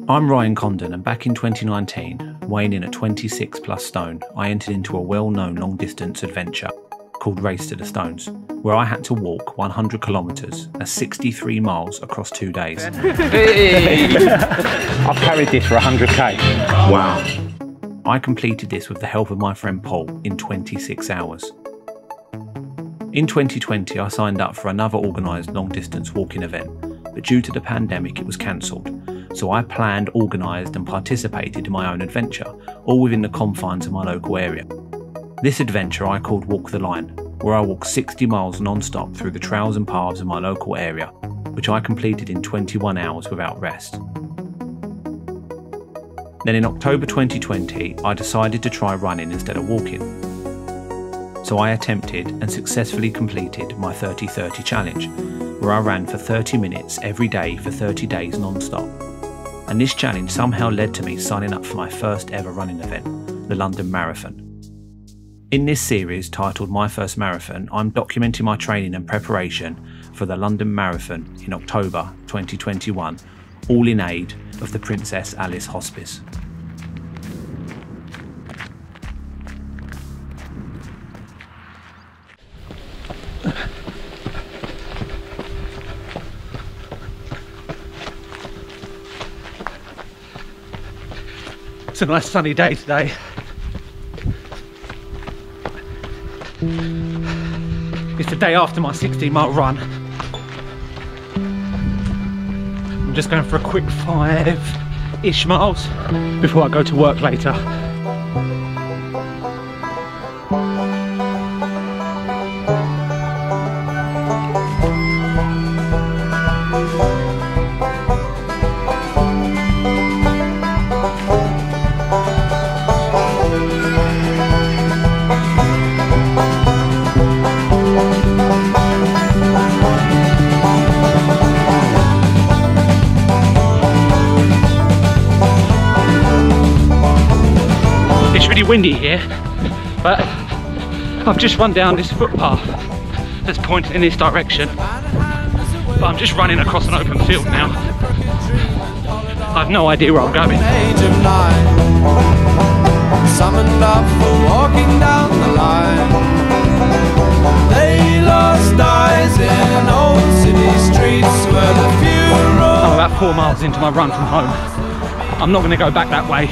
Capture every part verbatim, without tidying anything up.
I'm Ryan Condon, and back in twenty nineteen, weighing in at twenty-six plus stone, I entered into a well-known long-distance adventure called Race to the Stones, where I had to walk one hundred kilometres, that's sixty-three miles across two days. Hey. I've carried this for one hundred k. Wow. I completed this with the help of my friend Paul in twenty-six hours. In twenty twenty, I signed up for another organised long-distance walking event, but due to the pandemic it was cancelled, so I planned, organised and participated in my own adventure, all within the confines of my local area. This adventure I called Walk the Line, where I walked sixty miles non-stop through the trails and paths of my local area, which I completed in twenty-one hours without rest. Then in October twenty twenty, I decided to try running instead of walking. So I attempted and successfully completed my thirty thirty challenge, where I ran for thirty minutes every day for thirty days non-stop. And this challenge somehow led to me signing up for my first ever running event, the London Marathon. In this series titled My First Marathon, I'm documenting my training and preparation for the London Marathon in October twenty twenty-one, all in aid of the Princess Alice Hospice. It's a nice sunny day today. It's the day after my sixteen mile run. I'm just going for a quick five-ish miles before I go to work later. It's really windy here, but I've just run down this footpath that's pointing in this direction, but I'm just running across an open field now. I have no idea where I'm going. Summoned up for walking down the line. They lost eyes in old city streets where the funeral. I'm about four miles into my run from home. I'm not going to go back that way.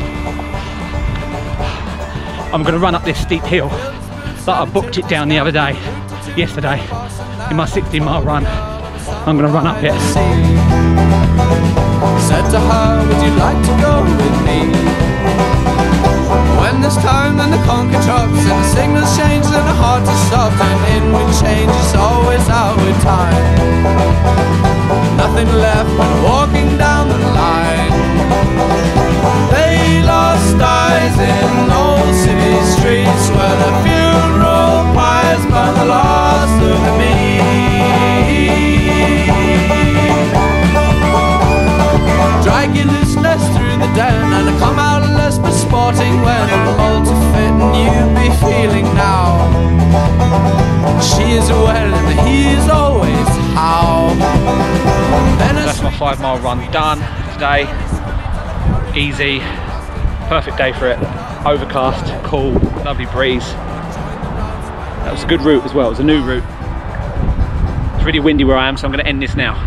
I'm going to run up this steep hill that I booked it down the other day, yesterday, in my sixteen mile run. I'm going to run up it. Said to her, would you like to go with me? When there's time then the conquer drops and the signals change and the heart to stop, and in with change is always out with time. Nothing left but walking down the line. They lost eyes in old city streets where the funeral pyres burn the last of the meek. Drag your looseness through the den and I come out less but sporting when I'm all to fit and you be feeling now. She is well and he is always how. That's my five mile run done today. Easy, perfect day for it. Overcast, cool, lovely breeze. That was a good route as well, it was a new route. It's really windy where I am, so I'm going to end this now.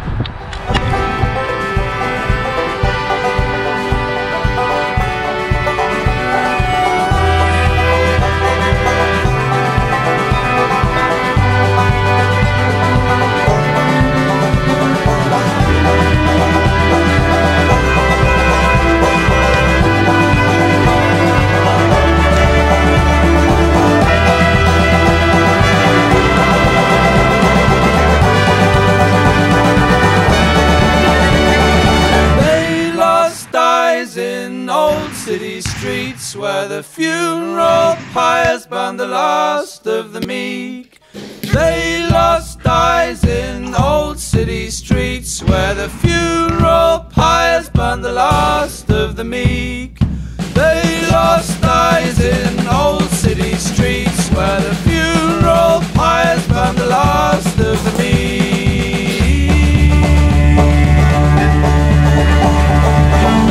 Streets where the funeral pyres burn the last of the meek. They lost eyes in old city streets where the funeral pyres burn the last of the meek. They lost eyes in old city streets where the funeral pyres burn the last of the meek.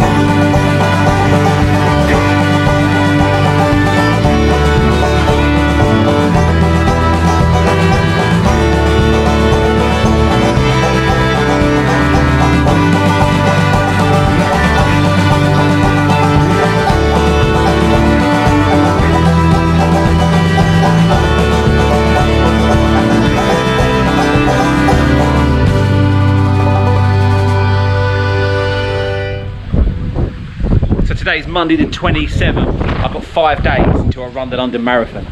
Today's Monday the twenty-seventh. I've got five days until I run the London Marathon.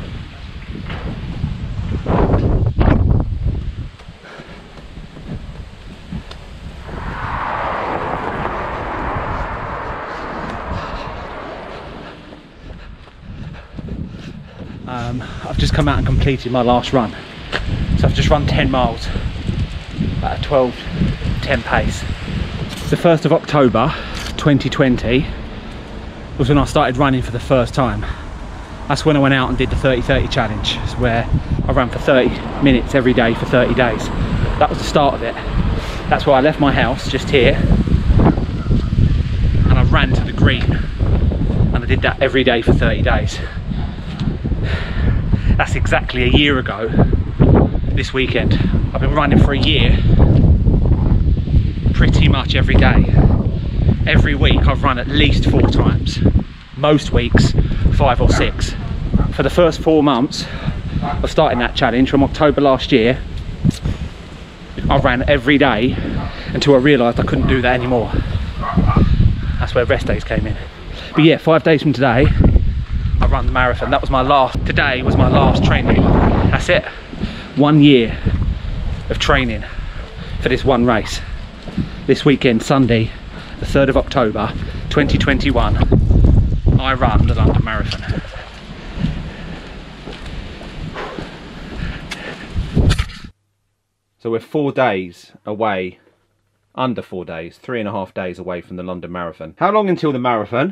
Um, I've just come out and completed my last run. So I've just run ten miles at a twelve ten pace. The first of October twenty twenty was when I started running for the first time. That's when I went out and did the thirty thirty challenge, where I ran for thirty minutes every day for thirty days. That was the start of it. That's why I left my house just here and I ran to the green, and I did that every day for thirty days. That's exactly a year ago this weekend. I've been running for a year pretty much every day. Every week I've run at least four times. Most weeks five or six. For the first four months of starting that challenge, from October last year, I ran every day until I realised I couldn't do that anymore. That's where rest days came in. But yeah, five days from today I run the marathon. That was my last, today was my last training. That's it. One year of training for this one race. This weekend, Sunday, the third of October, twenty twenty-one, I run the London Marathon. So we're four days away, under four days, three and a half days away from the London Marathon. How long until the marathon?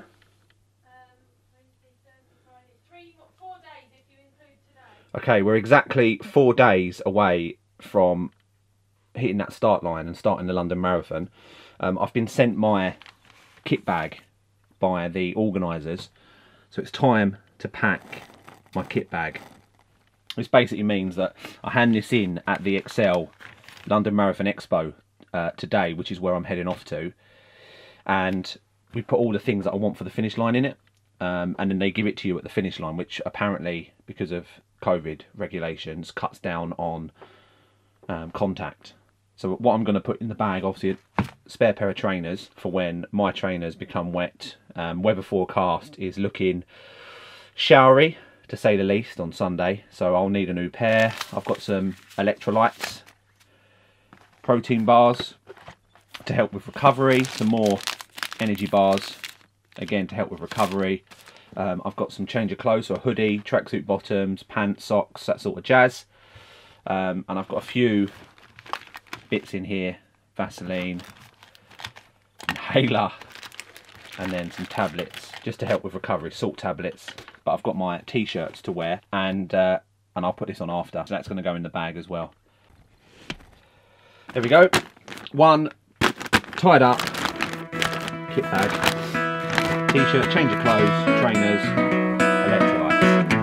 Okay, we're exactly four days away from hitting that start line and starting the London Marathon. Um, I've been sent my kit bag by the organisers, so it's time to pack my kit bag. This basically means that I hand this in at the Excel London Marathon Expo uh, today, which is where I'm heading off to, and we put all the things that I want for the finish line in it, um, and then they give it to you at the finish line, which apparently, because of COVID regulations, cuts down on um, contact. So what I'm going to put in the bag, obviously a spare pair of trainers for when my trainers become wet. Um, weather forecast is looking showery, to say the least, on Sunday, so I'll need a new pair. I've got some electrolytes, protein bars to help with recovery, some more energy bars, again to help with recovery. Um, I've got some change of clothes, so a hoodie, tracksuit bottoms, pants, socks, that sort of jazz. Um, and I've got a few bits in here, Vaseline, inhaler, and then some tablets, just to help with recovery, salt tablets. But I've got my t-shirts to wear, and uh, and I'll put this on after, so that's going to go in the bag as well. There we go, one tied up kit bag. T-shirt, change of clothes, trainers, electrolytes.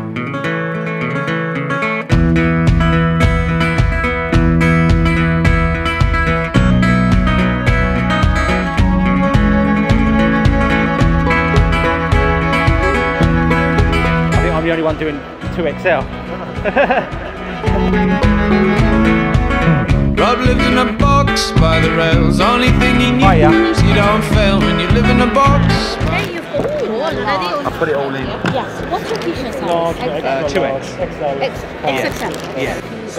I think I'm the only one doing two X L. Rob lived in a box by the rails. Only thing he knew is you don't fail when you live in a box. I put it all in. Yes. What's your t-shirt size? Large, uh, two X. X X L. Yeah.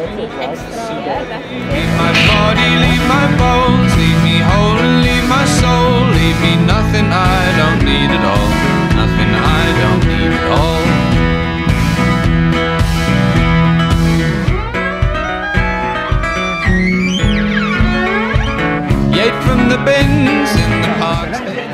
Leave my body, leave my bones, leave me whole and leave my soul. Leave me nothing I don't need at all. Nothing I don't need at all. Yet from the bins in the park.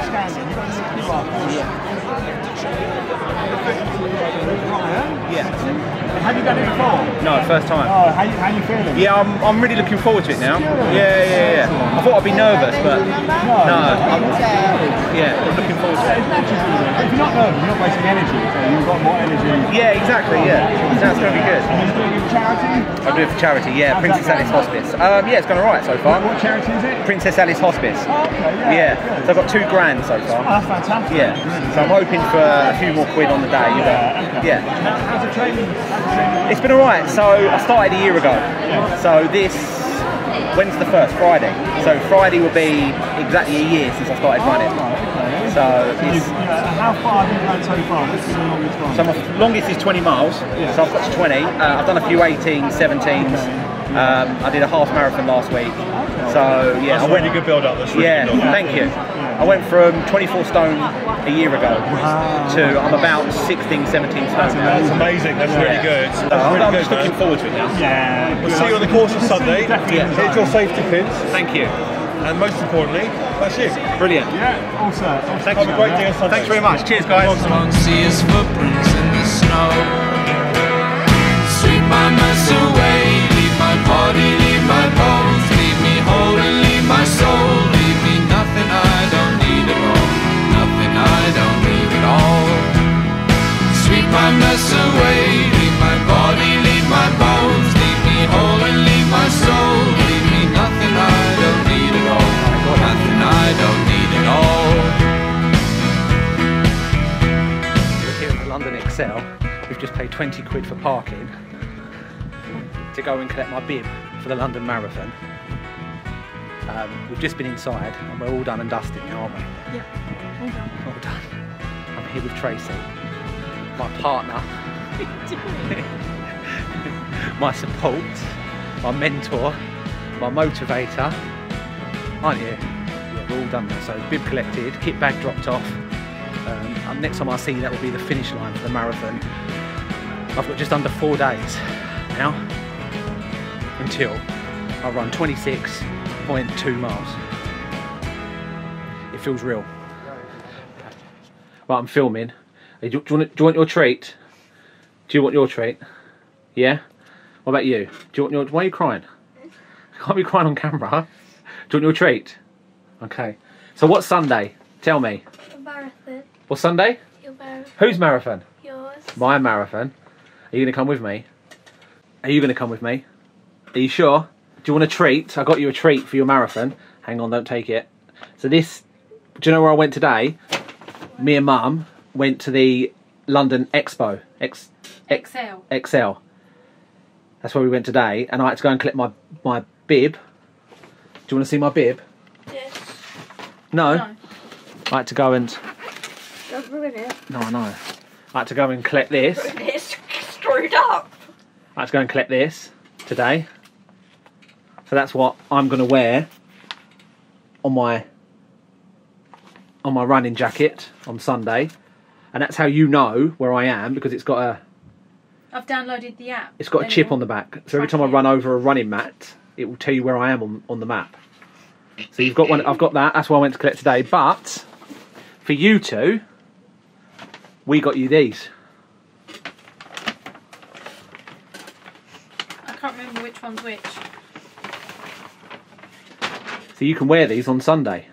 Yeah. Have you done it before? No, first time. Oh, how you, how you feeling? Yeah, I'm, I'm really looking forward to it now. Yeah, yeah, yeah. I thought I'd be nervous, but no, I'm, yeah, I'm looking forward to it. If you're not nervous, you're not wasting energy, so you've got more energy. Yeah, exactly, yeah. That's going to be good. And you're doing it for charity? I'll do it for charity, yeah. Princess Alice Hospice. Um, yeah, it's going alright so far. What charity is it? Princess Alice Hospice. Oh, okay, yeah. Yeah, so I've got two grand so far. Oh, that's fantastic. Yeah, so I'm hoping for a few more quid on the day. You know? Yeah, okay. Yeah. How, how's the training? How's the training? It's been alright. So I started a year ago. So this, when's the first? Friday. So Friday will be exactly a year since I started running. So it's, How far have you gone so far? What's the longest one? so my longest is twenty miles, Yeah. so I've got to twenty. Uh, I've done a few eighteens, seventeens. Um, I did a half marathon last week. So yeah, That's I a went. really good build up. That's really Yeah, good build up. thank you. I went from twenty-four stone a year ago to I'm about sixteen, seventeen stone now. That's amazing. That's really good. That's So I'm, really I'm good, just looking man. forward to it now. Yeah. We'll see you on the course on Sunday. Yeah. Hit your safety pins, Thank you. and most importantly, that's you. Brilliant. Yeah, also. Thank Have you. a great day on Sunday. Thanks very much. Cheers, guys. Don't see his footprints in the snow. Sweep my mess away, leave my body, leave my bones, leave me whole and leave my soul, leave me nothing I don't need at all, nothing I don't need at all. Sweep my mess away, leave my body, leave my bones, leave me whole and leave my soul, leave me nothing I don't need at all, nothing I don't need at all. We're here at the London Excel. We've just paid twenty quid for parking to go and collect my bib for the London Marathon. Um, we've just been inside and we're all done and dusted now, aren't we? Yeah, all done. All done. I'm here with Tracy, my partner, my support, my mentor, my motivator, aren't you? Yeah, we're all done now. So bib collected, kit bag dropped off. Um, and next time I see you, that will be the finish line for the marathon. I've got just under four days now until I run twenty-six point two miles. It feels real. Right, I'm filming. Hey, do, do, you want, do you want your treat? Do you want your treat? Yeah? What about you? Do you want your, why are you crying? You can't be crying on camera. Do you want your treat? Okay. So what's Sunday? Tell me. Marathon. What's Sunday? Your marathon. Whose marathon? Yours. My marathon. Are you going to come with me? Are you going to come with me? Are you sure? Do you want a treat? I got you a treat for your marathon. Hang on, don't take it. So this, do you know where I went today? Me and Mum went to the London Expo. X, X, Excel. Excel. That's where we went today. And I had to go and collect my, my bib. Do you want to see my bib? Yes. No? No. I had to go and... Don't ruin it. No, I know. I had to go and collect this. It's screwed up. I had to go and collect this today. So that's what I'm going to wear on my on my running jacket on Sunday. And that's how you know where I am, because it's got a I've downloaded the app. it's got a chip on the back. So every time I run over a running mat, it will tell you where I am on, on the map. So you've got one. I've got that. That's why I went to collect today. But for you two, we got you these. I can't remember which one's which. So you can wear these on Sunday.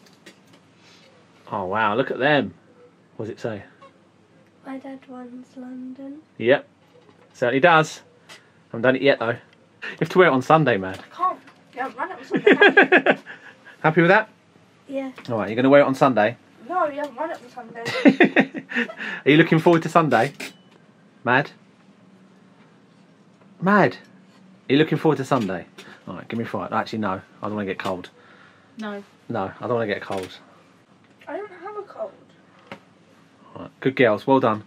Oh wow, look at them. What does it say? My dad runs London. Yep, certainly does. I haven't done it yet though. You have to wear it on Sunday, man. I can't. You haven't run it on Sunday. Happy with that? Yeah. Alright, you're going to wear it on Sunday? No, you haven't run it on Sunday. Are you looking forward to Sunday? Mad? Mad? Are you looking forward to Sunday? Alright, give me five. Actually, no. I don't want to get cold. No. No, I don't want to get cold. I don't have a cold. Alright, good girls. Well done.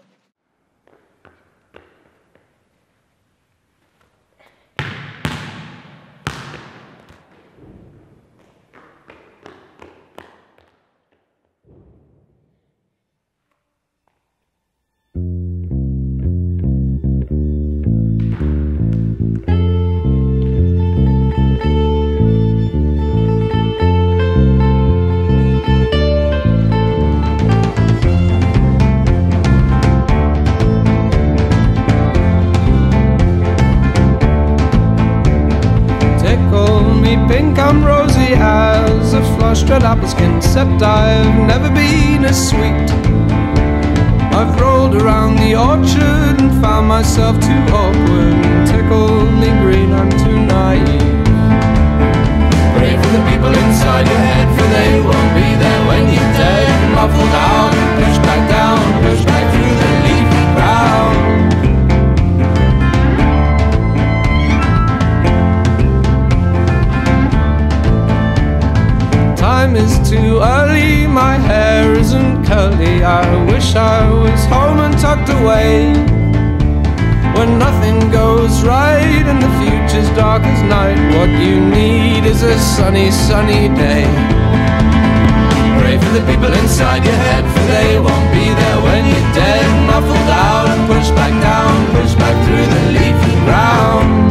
Pink, I'm rosy as a flushed red apple skin, except I've never been as sweet. I've rolled around the orchard and found myself too awkward. Tickle me green, I'm too naive. Pray for the people inside your head, for they won't be there when you're dead. Muffled out, pushed back down, pushed back through the leafy ground. Time is too early, my hair isn't curly. I wish I was home and tucked away. When nothing goes right and the future's dark as night, what you need is a sunny, sunny day. Pray for the people inside your head, for they won't be there when you're dead. Muffled out and pushed back down, pushed back through the leafy ground.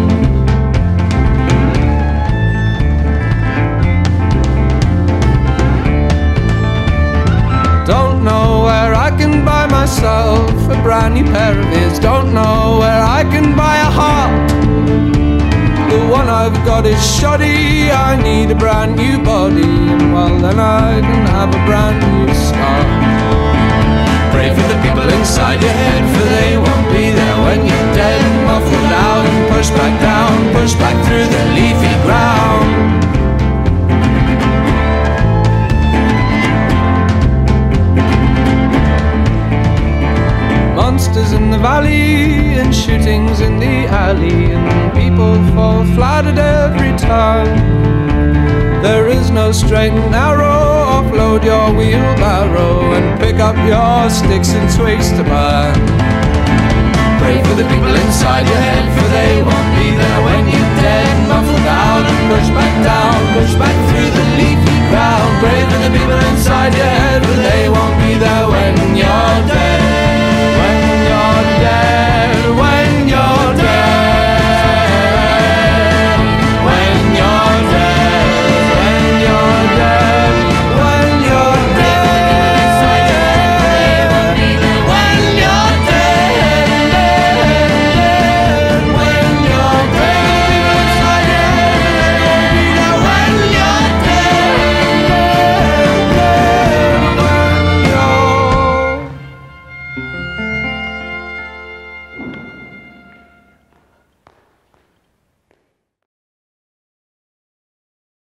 Don't know where I can buy myself a brand new pair of ears. Don't know where I can buy a heart. The one I've got is shoddy. I need a brand new body, and well then I can have a brand new start. Pray for the people inside your head, for they won't be there when you're dead. Muffled out and pushed back down, pushed back through the leafy ground. Monsters in the valley and shootings in the alley, and people fall flat at every time. There is no straight and narrow. Offload your wheelbarrow and pick up your sticks and twigs to burn. Pray for the people inside your head, for they won't be there when you're dead. Muffled out and pushed back down, pushed back through the leafy ground. Pray for the people inside your head.